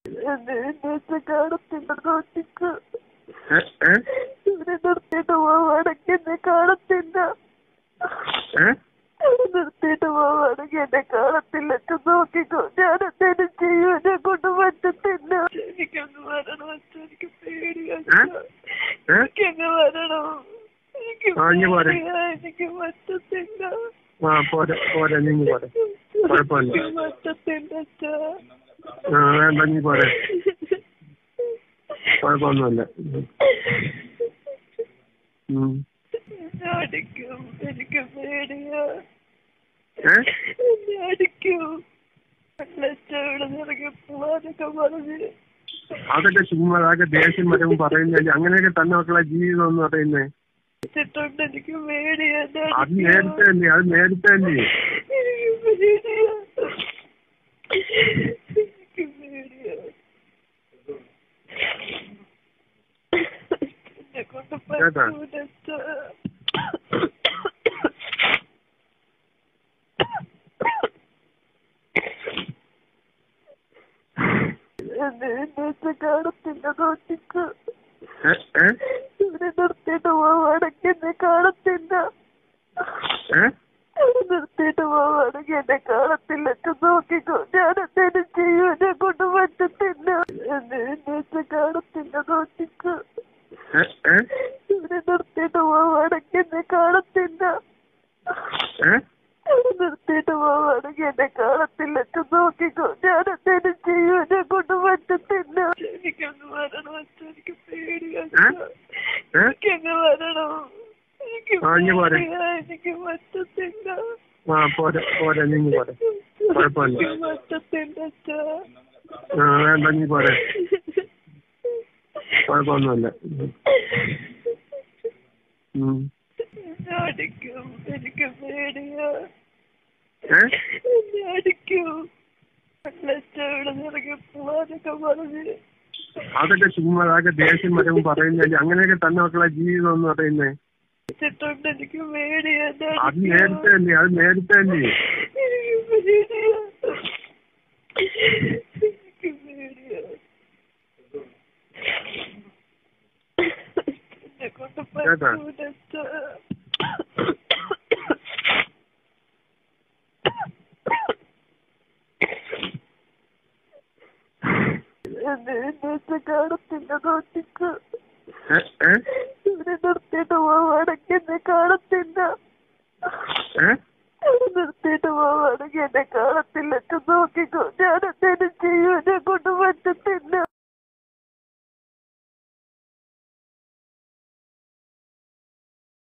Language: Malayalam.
എന്നെ കാണത്തില്ല നോട്ടിക്ക് ഇവിടെ നിർത്തിയിട്ട് പോവാണെങ്കിൽ എന്നെ കാണത്തില്ല. നിർത്തിയിട്ട് പോവാണെങ്കിൽ എന്നെ കാണത്തില്ല. നോക്കിക്കോ, ഞാൻ എന്തേലും ചെയ്യും. എന്നെ കൊണ്ട് പറ്റത്തില്ല. എനിക്കൊന്ന് വരണം അച്ഛ, എനിക്ക് പേടിയാ. എനിക്കങ്ങ് വരണം. എനിക്ക് പറ്റത്തില്ല. പറ്റത്തില്ല അച്ഛാ. വേണ്ട, നീ പോരെ, കുഴപ്പമൊന്നുമില്ല. അടിക്കും, എനിക്ക് പേടിയാ. എന്നെ അടിക്കും. ഇവിടെ ഇറങ്ങി പോവാനൊക്കെ പറഞ്ഞ് അതൊക്കെ ചുമ്മാ, അതൊക്കെ ദേഷ്യം വരുമ്പോൾ പറയുന്നില്ല. അങ്ങനെയൊക്കെ തന്നെ മക്കളെ ജീവിതം എന്ന് പറയുന്നേ. എനിക്ക് പേടിയാ. അത് നേരത്തെ അല്ലേ, അത് നേരത്തെ അല്ലേ. എനിക്ക് പേടിയാ. എന്നെ കൊണ്ട് പറ്റൂല. എന്നെ കാണത്തില്ല നോട്ടിക്ക്. ഇവിടെ നിർത്തിയിട്ട് പോവാണെങ്കിൽ എന്നെ കാണത്തില്ല. നിർത്തിയിട്ട് പോവാണെങ്കിൽ എന്നെ കാണത്തില്ല. നോക്കിക്കോ, ഞാൻ എന്തേലും ചെയ്യും. എന്നെ കൊണ്ട് പറ്റത്തില്ല. എന്നെ കാണത്തില്ല നോട്ടിക്ക്. ഇവിടെ നിർത്തിയിട്ട് പോവാണെങ്കിൽ എന്നെ കാണത്തില്ല. നിർത്തിയിട്ട് പോവാണെങ്കിൽ എന്നെ കാണത്തില്ല. നോക്കിക്കോ, ഞാൻ എന്തേലും ചെയ്യും. എന്നെ കൊണ്ട് പറ്റത്തില്ല. എനിക്കൊന്ന് വരണം അച്ഛ, എനിക്ക് പേടിയാ. എനിക്കങ്ങ് വരണം. എനിക്ക് പറ്റത്തില്ല. പറ്റത്തില്ല അച്ഛ. വേണ്ട, നീ പോരെ, കുഴപ്പമൊന്നുമില്ല. അടിക്കും, എനിക്ക് പേടിയാ. എന്നെ അടിക്കും. ഇവിടെ ഇറങ്ങി പോവാനൊക്കെ പറഞ്ഞ് അതൊക്കെ ചുമ്മാ, അതൊക്കെ ദേഷ്യം വരുമ്പോൾ പറയുന്നില്ല. അങ്ങനെയൊക്കെ തന്നെ മക്കളെ ജീവിതം എന്ന് പറയുന്നേ. എനിക്ക് പേടിയാ. അത് നേരത്തെ അല്ലേ, അത് നേരത്തെ അല്ലേ. എനിക്ക് പേടിയാ. എന്നെ കൊണ്ട് പറ്റൂല. എന്നെ കാണത്തില്ല നോട്ടിക്ക്. ഇവിടെ നിർത്തിയിട്ട് പോവാണെങ്കിൽ എന്നെ കാണത്തില്ല. നിർത്തിയിട്ട് പോവാണെങ്കിൽ എന്നെ കാണത്തില്ല. നോക്കിക്കോ, ഞാൻ എന്തേലും ചെയ്യും. എന്നെ കൊണ്ട് പറ്റത്തില്ല.